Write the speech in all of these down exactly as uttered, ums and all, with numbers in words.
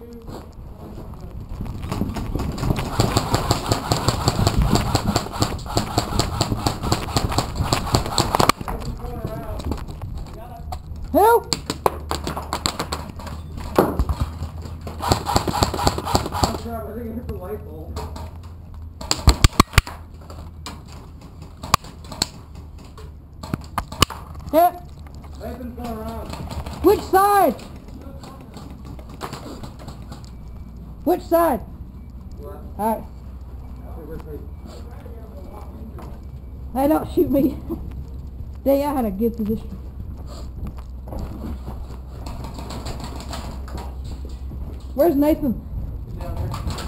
Who? I think it hit the light bulb. Yeah. Nathan's going around. Which side? Which side? What? Alright. Hey, don't shoot me. Dang, I had a good position. Where's Nathan? He's down there.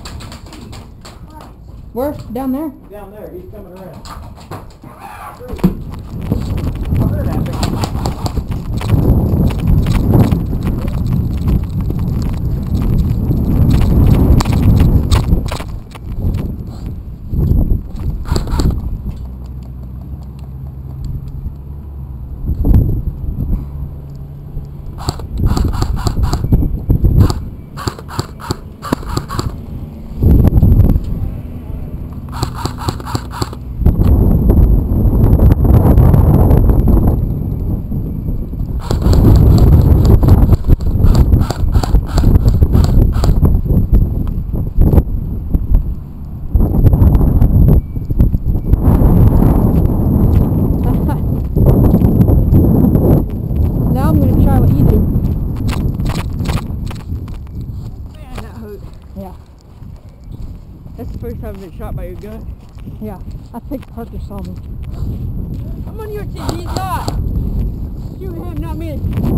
Where? Down there? Down there. He's coming around. I heard that thing. Yeah. That's the first time I've been shot by your gun. Yeah. I think Parker saw me. I'm on your team. He's not. Shoot him, not me.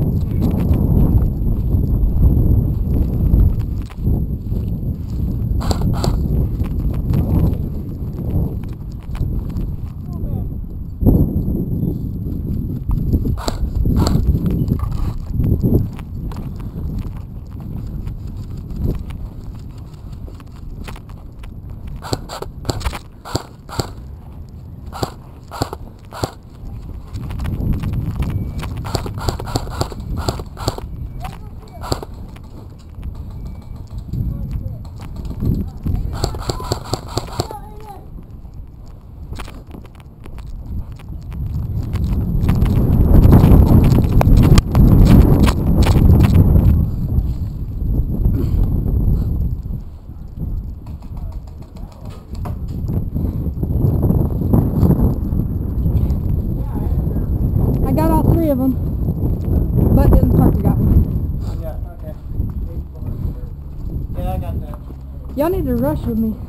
Of them, but then Parker got me. Yeah, okay. Yeah, I got that. Y'all need to rush with me. You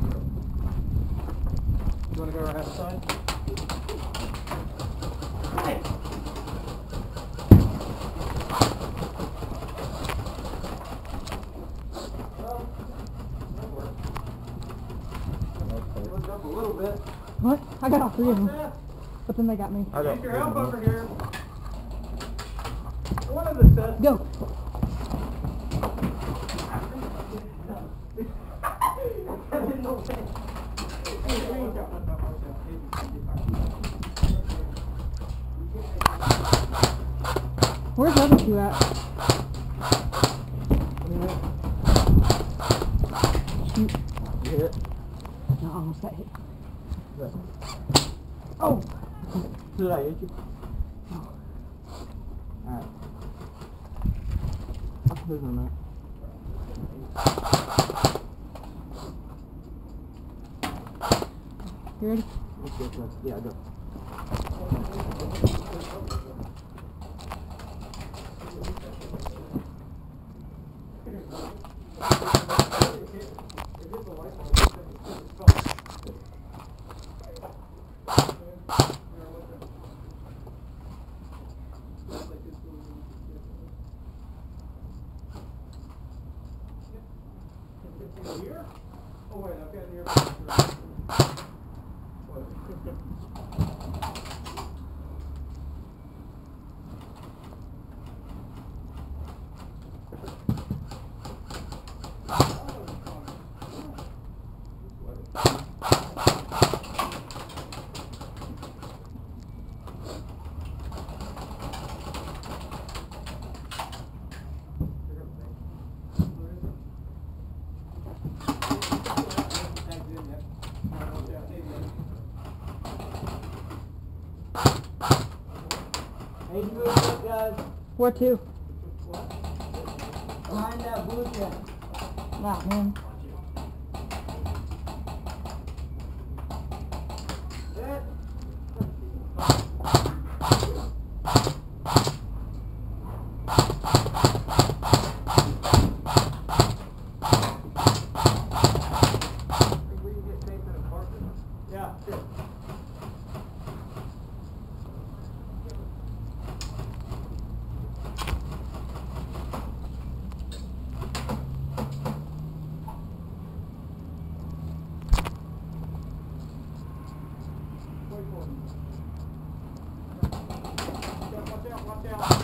want to go right outside? Hey. Looked up a little bit. What? I got all three of them, but then they got me. I got your help over here. One of the best. Go. Where's the other two at? Shoot. You hit it? No, almost got hit. Yes. Oh! Did I hit you? No. Alright. I'm moving on that. You ready? Let's go, let's, yeah, go. Here? Oh wait, I've got an earphone. Where to? Behind that blue tent. Nah, man. Set. Yeah, sure. Watch out, watch out.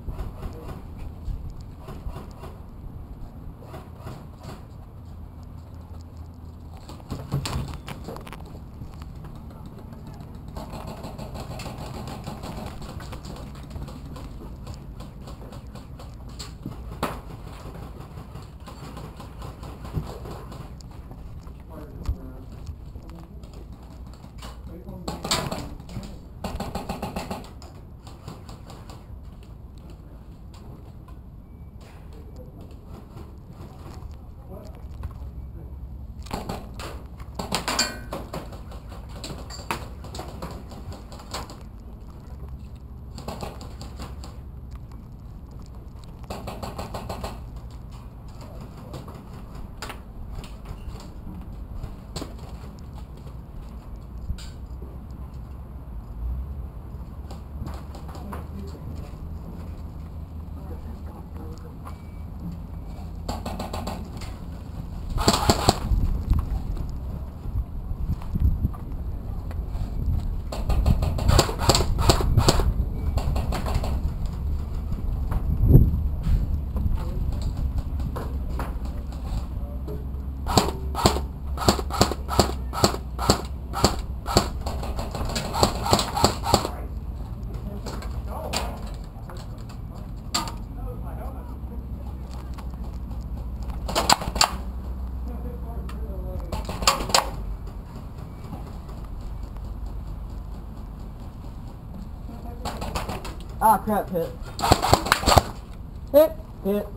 Ah, crap, hit. Hit. Hit.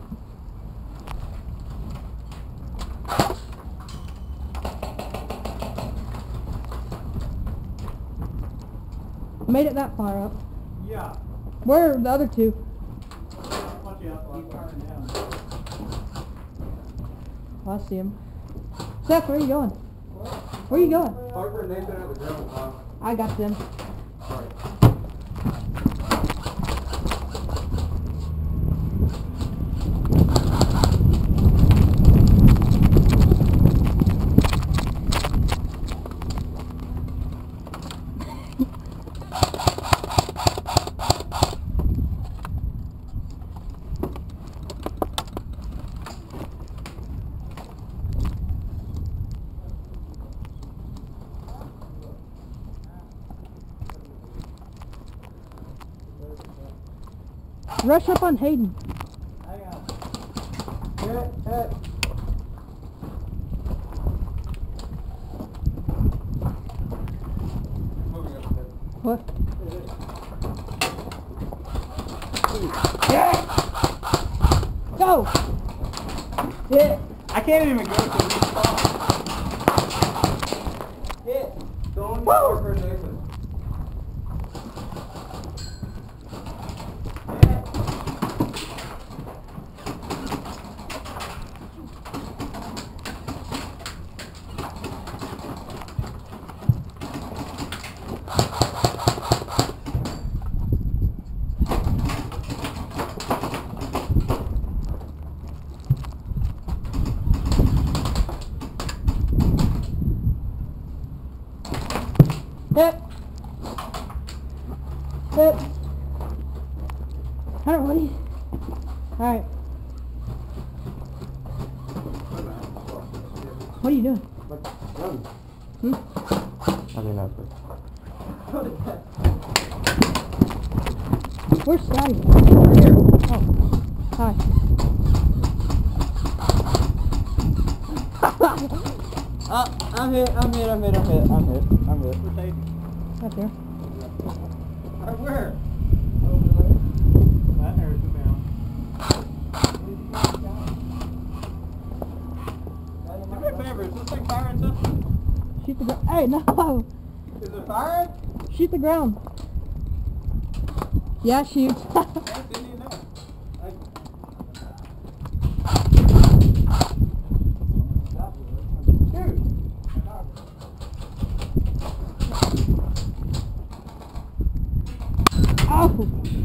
Made it that far up. Yeah. Where are the other two? Watch out. He's turning down. Oh, I see him. Seth, where are you going? Where are you going? Parker and Nathan at the gravel pile. I got them. Sorry. Rush up on Hayden. Hang on. Hit, hit. Moving up a bit. What? Yeah! Go! Hit! I can't even go to the spot. Hit! Don't Parker and Nathan. Hit. Hit. Hunter, what are you? Alright. What are you doing? Hmm? Nothing else. Where's Scotty? Here. Oh. Hi. Ah, I'm hit, I'm hit, I'm hit, I'm hit, I'm hit, I'm hit. Where's Hayden? Right there. Right where? Over there. That there's thing firing something? Shoot the ground. Hey, no. Is it firing? Shoot the ground. Yeah, shoot. I didn't even know. I- Dude! Oh.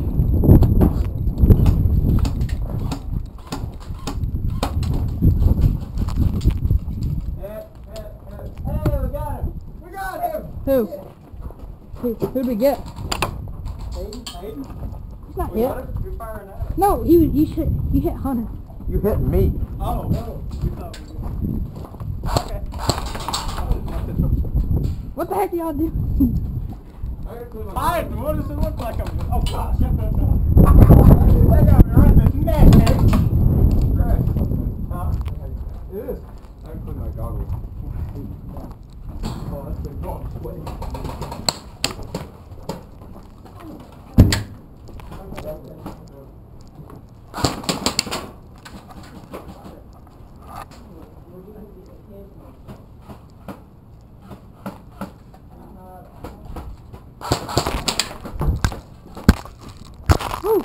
Hey, hey, hey, hey, we got him! We got him! Who? Who? Who'd we get? Hayden, Hayden? He's not We hit. got him? You're firing at him. No, you you hit you hit Hunter. You hit me. Oh, no. We thought we were... Okay. What the heck are y'all doing? Hi, what does it look like? I'm... Oh, gosh. They got me right in the neck, Hank. Right. Huh? It is. I can put my goggles. Oh, that's been going quick. Woo.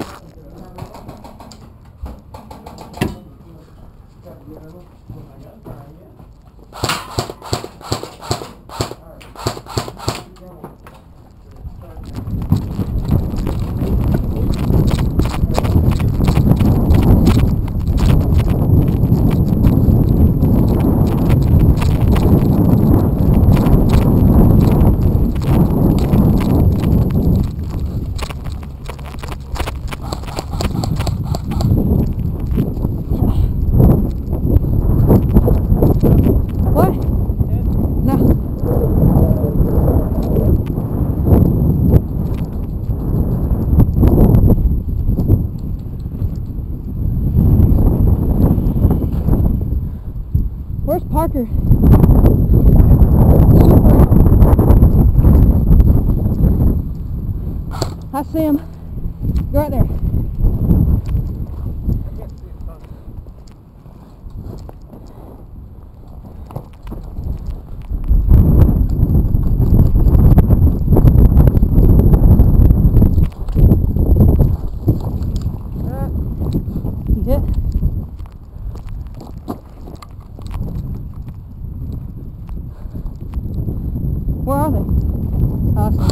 What? No. Where's Parker? Super. I see him. Go right there. You hit? Where are they? Awesome.